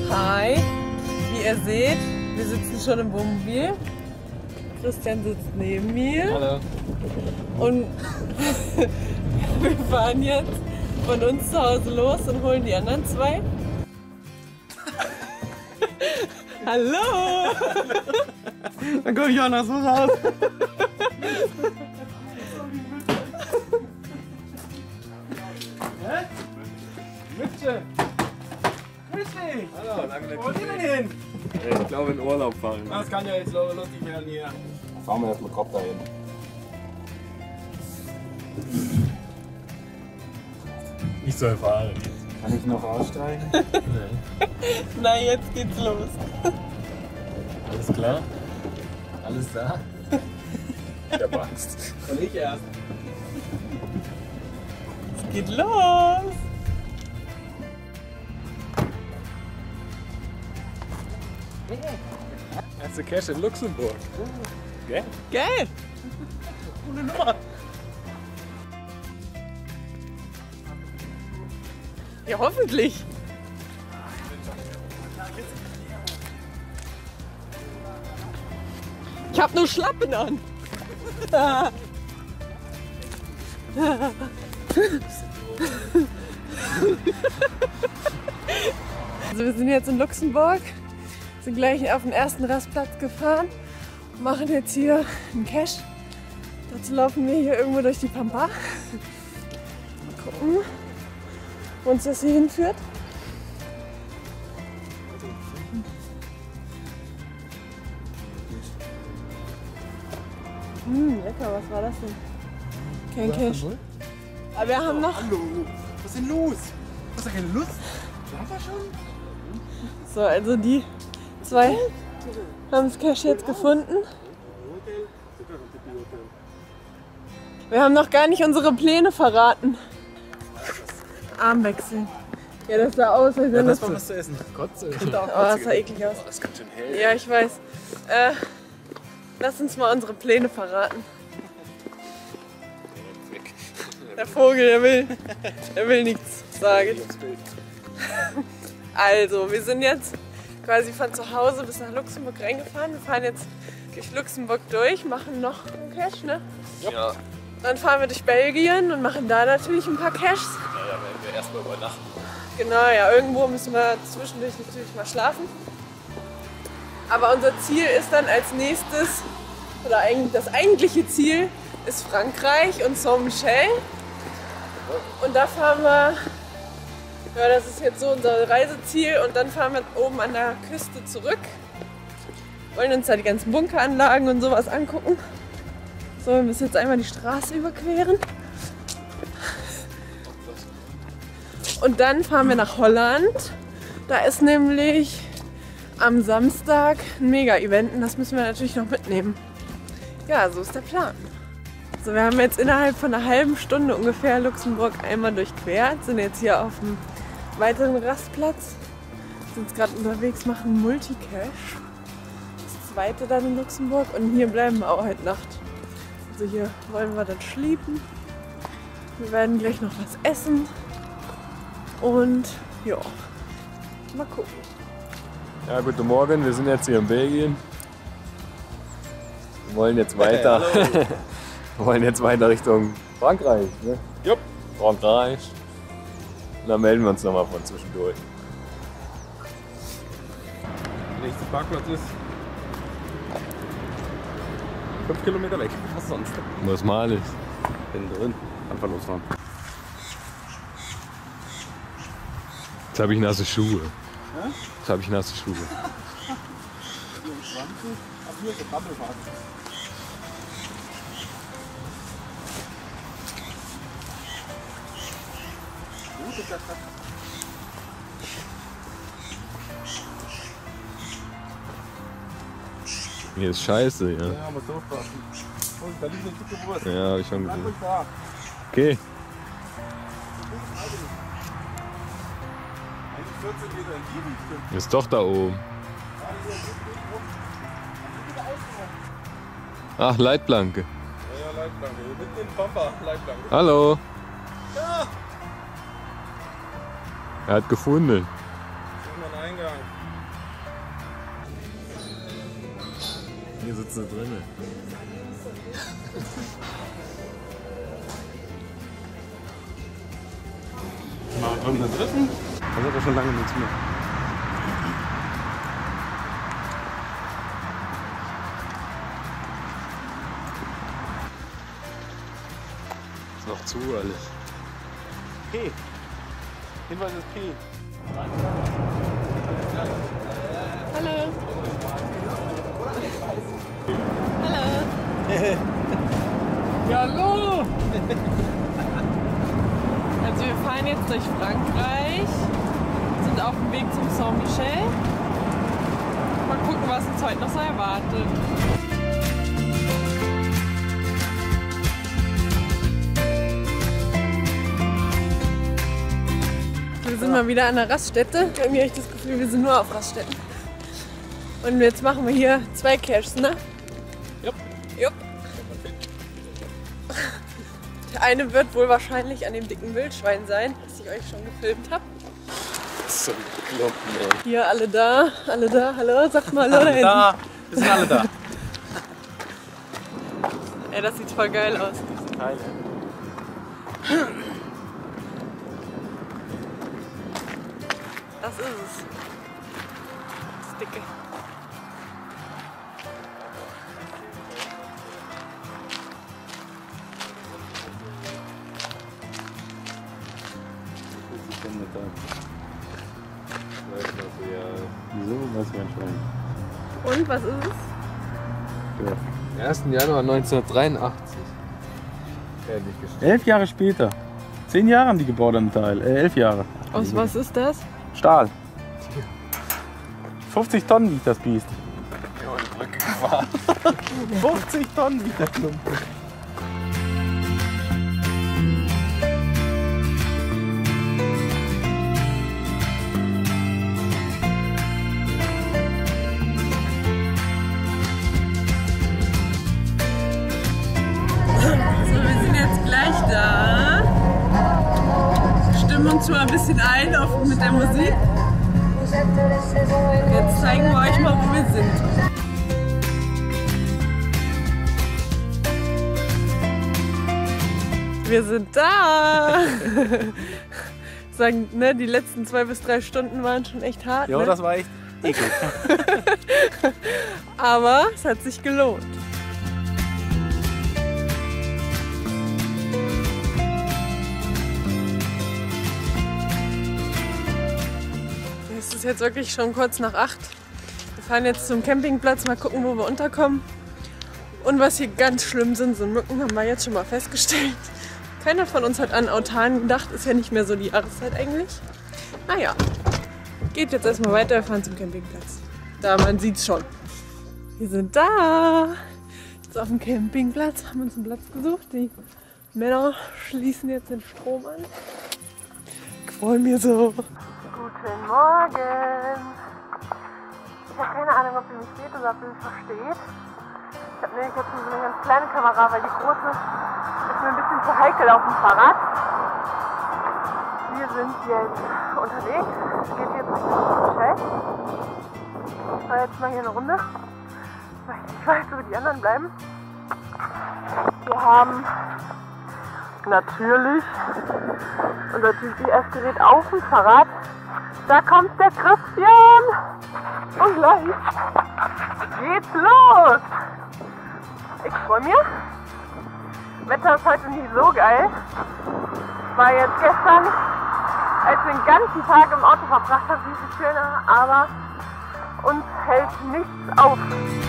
Hi, wie ihr seht, wir sitzen schon im Wohnmobil. Christian sitzt neben mir. Hallo. Und wir fahren jetzt von uns zu Hause los und holen die anderen zwei. Hallo! Dann komme ich auch noch so raus. Hä? Mütze! Grüß dich! Hallo, lange Wo sind wir denn hin? Ich glaube in Urlaub fahren. Das kann ja jetzt lustig werden hier. Fahren wir erstmal Kopf dahin. Ich soll fahren. Kann ich noch aussteigen? Na, jetzt geht's los. Alles klar? Alles da? Der Angst. Und ich erst. Es geht los! Erste Cash in Luxemburg. Gell? Geil! Coole Nummer. Ja, hoffentlich. Ich hab nur Schlappen an. Also wir sind jetzt in Luxemburg, sind gleich auf den ersten Rastplatz gefahren, machen jetzt hier einen Cache. Dazu laufen wir hier irgendwo durch die Pampa. Mal gucken, wo uns das hier hinführt. Lecker, was war das denn? Kein Cache. Aber wir haben noch... Hallo. Was ist denn los? Hast du keine Lust? Schlafen wir schon? So, also die zwei haben das Cache jetzt gefunden. Wir haben noch gar nicht unsere Pläne verraten. Arm wechseln. Ja, das sah aus, als wenn das... war was zu essen. Kotze. Oh, das sah eklig aus. Das kommt schon hell. Ja, ich weiß. Lass uns mal unsere Pläne verraten. Der Vogel, der will nichts sagen. Also, wir sind jetzt quasi von zu Hause bis nach Luxemburg reingefahren. Wir fahren jetzt durch Luxemburg durch, machen noch einen Cache, ne? Ja. Dann fahren wir durch Belgien und machen da natürlich ein paar Caches. Ja, werden wir erstmal übernachten. Genau, ja, irgendwo müssen wir zwischendurch natürlich mal schlafen. Aber unser Ziel ist dann als nächstes, oder eigentlich das eigentliche Ziel ist Frankreich und Saint-Michel. Und da fahren wir, ja, das ist jetzt so unser Reiseziel, und dann fahren wir oben an der Küste zurück. Wollen uns da die ganzen Bunkeranlagen und sowas angucken. So, wir müssen jetzt einmal die Straße überqueren. Und dann fahren wir nach Holland. Da ist nämlich am Samstag ein Mega-Event und das müssen wir natürlich noch mitnehmen. Ja, so ist der Plan. So, wir haben jetzt innerhalb von einer halben Stunde ungefähr Luxemburg einmal durchquert, sind jetzt hier auf einem weiteren Rastplatz, sind jetzt gerade unterwegs, machen Multicache. Das zweite dann in Luxemburg, und hier bleiben wir auch heute Nacht. Also hier wollen wir dann schliepen. Wir werden gleich noch was essen und ja, mal gucken. Ja, guten Morgen, wir sind jetzt hier in Belgien. Wir wollen jetzt weiter. Wir wollen jetzt weiter Richtung Frankreich. Ne? Jupp. Frankreich. Und dann melden wir uns nochmal von zwischendurch. Der nächste Parkplatz ist 5 Kilometer weg. Was sonst? Was mal ist. Bin drin. Einfach losfahren. Jetzt habe ich nasse Schuhe. Jetzt habe ich nasse Schuhe. 24. Ab hier ist der Trampelfahrt. Gut ist das. Hier ist scheiße, ja. Ja, muss aufpassen. Und da liegt eine dicke Wurst. Ja, habe ich schon Bleib gesehen. ruhig da. Okay. Eigentlich 14 Meter entgegen. Stimmt. Ist doch da oben. Ach, Leitplanke. Ja, Leitplanke. Mitten in Pampa, Leitplanke. Hallo. Ja! Er hat gefunden. Sehen wir einen Eingang. Hier sitzen sie drinnen. Mal unseren dritten. Das hat ja schon lange nichts mehr. Ist noch zu alles. P. Hinweis ist P. Hallo. Hallo. Ja, hallo! Also wir fahren jetzt durch Frankreich, sind auf dem Weg zum Saint-Michel. Mal gucken, was uns heute noch so erwartet. Wir sind mal wieder an der Raststätte. Irgendwie habe ich das Gefühl, wir sind nur auf Raststätten. Und jetzt machen wir hier 2 Caches, ne? Jupp. Jupp. Der eine wird wohl wahrscheinlich an dem dicken Wildschwein sein, das ich euch schon gefilmt habe. So bekloppt, ey. Hier alle da, hallo, sagt mal hallo da hinten. Da, wir sind alle da. Ey, das sieht voll geil aus. Teil. Das ist es. Das dicke. Wieso? Was für ein Schwein? Und, was ist es? 1. Januar 1983. Fertiggestellt. 11 Jahre später. 10 Jahre haben die gebaut an den Teil. 11 Jahre. Aus was ist das? Stahl. 50 Tonnen wiegt das Biest. Ja, die Brücke gefahren. 50 Tonnen wiegt der Klumpen. So, wir sind jetzt gleich da. Stimmen uns schon mal ein bisschen ein mit der Musik. Jetzt zeigen wir euch mal, wo wir sind. Wir sind da! Sagen, ne, die letzten 2 bis 3 Stunden waren schon echt hart. Ja, Ne? das war echt eklig. Aber es hat sich gelohnt. Es ist jetzt wirklich schon kurz nach 8. Wir fahren jetzt zum Campingplatz, mal gucken, wo wir unterkommen. Und was hier ganz schlimm sind Mücken, haben wir jetzt schon mal festgestellt. Keiner von uns hat an Autan gedacht, ist ja nicht mehr so die Jahreszeit eigentlich. Naja, geht jetzt erstmal weiter, wir fahren zum Campingplatz. Da, man sieht's schon. Wir sind da! Jetzt auf dem Campingplatz, haben uns einen Platz gesucht. Die Männer schließen jetzt den Strom an. Ich freue mich so. Guten Morgen! Ich habe keine Ahnung, ob ihr mich seht oder ob ihr mich versteht. Ich habe nämlich jetzt so eine ganz kleine Kamera, weil die große ist mir ein bisschen zu heikel auf dem Fahrrad. Wir sind jetzt unterwegs. Es geht jetzt Richtung Saint-Michel. Ich fahre jetzt mal hier eine Runde, weil ich nicht weiß, wo die anderen bleiben. Wir haben natürlich unser GPS-Gerät auf dem Fahrrad. Da kommt der Christian! Und gleich geht's los! Ich freue mich. Wetter ist heute nicht so geil. War jetzt gestern, als wir den ganzen Tag im Auto verbracht haben, viel schöner, aber uns hält nichts auf.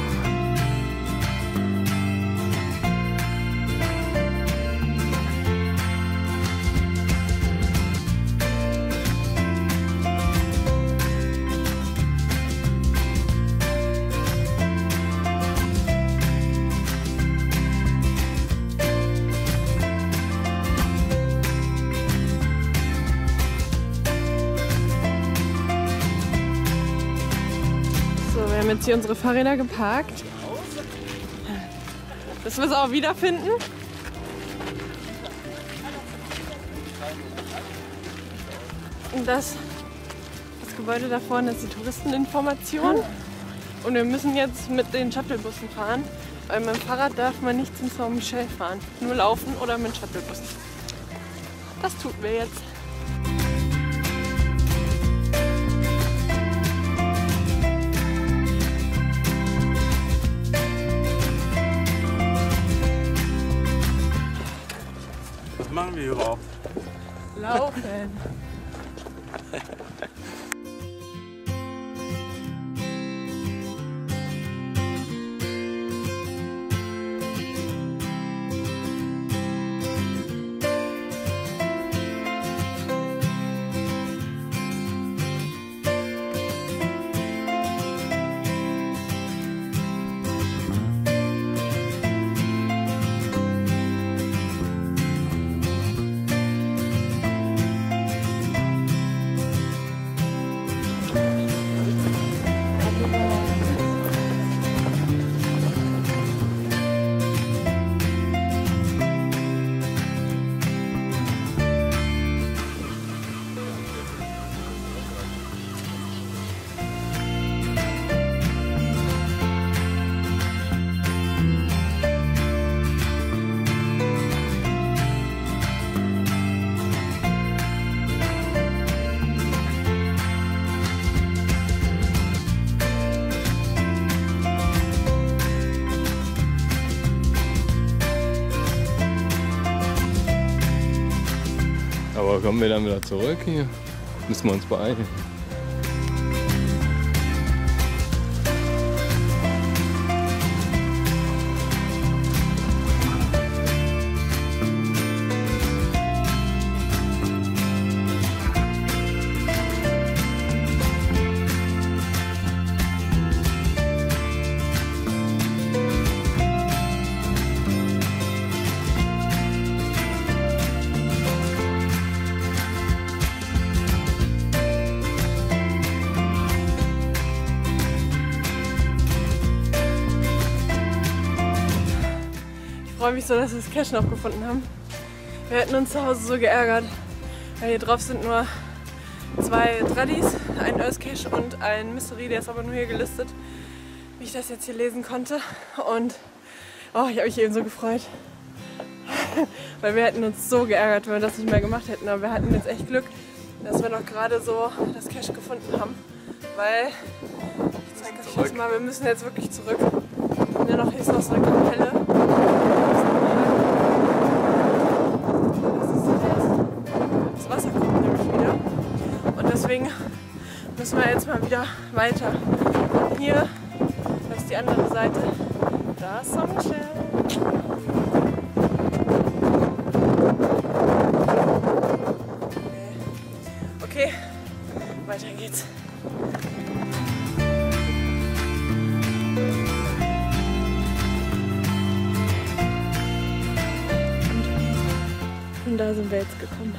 Wir haben jetzt hier unsere Fahrräder geparkt. Dass wir sie auch wiederfinden. Und das Gebäude da vorne ist die Touristeninformation. Und wir müssen jetzt mit den Shuttlebussen fahren, weil mit dem Fahrrad darf man nicht zum Saint-Michel fahren. Nur laufen oder mit Shuttlebussen. Das tun wir jetzt. Was machen wir überhaupt? Laufen. Aber kommen wir dann wieder zurück hier? Müssen wir uns beeilen. Ich freue mich so, dass wir das Cache noch gefunden haben. Wir hätten uns zu Hause so geärgert, weil hier drauf sind nur 2 Tradis, ein Earth Cache und ein Mystery, der ist aber nur hier gelistet, wie ich das jetzt hier lesen konnte. Und oh, ich habe mich eben so gefreut, weil wir hätten uns so geärgert, wenn wir das nicht mehr gemacht hätten. Aber wir hatten jetzt echt Glück, dass wir noch gerade so das Cache gefunden haben, weil, ich zeige euch das mal, wir müssen jetzt wirklich zurück. Hier ist noch so eine Kapelle. Das Wasser kommt nämlich wieder. Und deswegen müssen wir jetzt mal wieder weiter. Und hier, das ist die andere Seite. Da ist Saint-Michel. Okay, weiter geht's. Und da sind wir jetzt gekommen.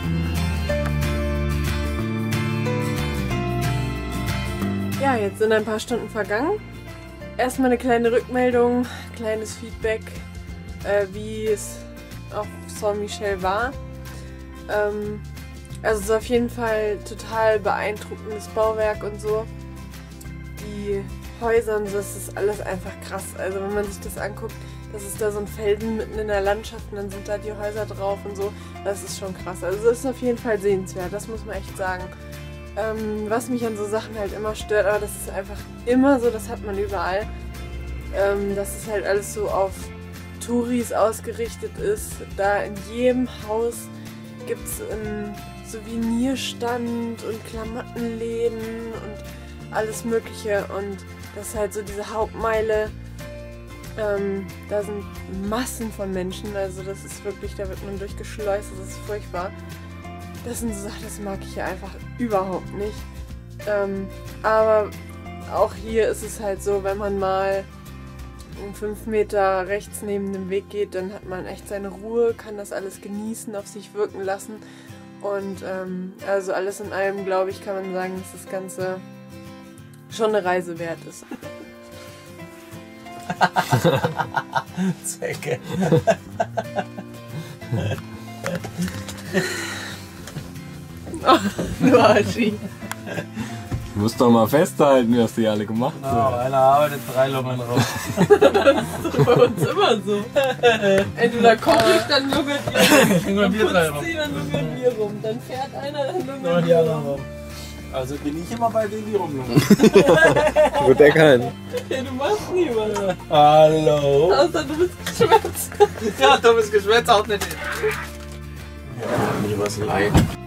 Ja, jetzt sind ein paar Stunden vergangen. Erstmal eine kleine Rückmeldung, kleines Feedback, wie es auf Saint-Michel war. Also es ist auf jeden Fall total beeindruckendes Bauwerk und so. Die Häuser und so, das ist alles einfach krass. Also wenn man sich das anguckt, das ist da so ein Felsen mitten in der Landschaft und dann sind da die Häuser drauf und so. Das ist schon krass. Also das ist auf jeden Fall sehenswert, das muss man echt sagen. Was mich an so Sachen halt immer stört, aber das ist einfach immer so, das hat man überall, dass es halt alles so auf Touris ausgerichtet ist. Da in jedem Haus gibt es einen Souvenirstand und Klamottenläden und alles Mögliche. Und das ist halt so diese Hauptmeile. Da sind Massen von Menschen, also das ist wirklich, da wird man durchgeschleust, das ist furchtbar. Das sind so Sachen, das mag ich hier einfach überhaupt nicht. Aber auch hier ist es halt so, wenn man mal 5 Meter rechts neben dem Weg geht, dann hat man echt seine Ruhe, kann das alles genießen, auf sich wirken lassen. Und also alles in allem, glaube ich, kann man sagen, dass das Ganze schon eine Reise wert ist. Zecke. Oh, du Arschi. Du musst doch mal festhalten, was die alle gemacht haben. Einer arbeitet 3 Lungen raus. Das ist bei uns immer so. Entweder koche ich, dann lungert ihr rum. Dann putzt sie, dann lungert ihr rum. Dann fährt einer, dann lungert ihr rum. Also bin ich immer bei denen, die rumlungern. Wird erkannt. Ja, du machst nie was. Hallo. Außer du bist geschwätzt. Ja, dummes Geschwätz auch nicht. Ja, nie was leid.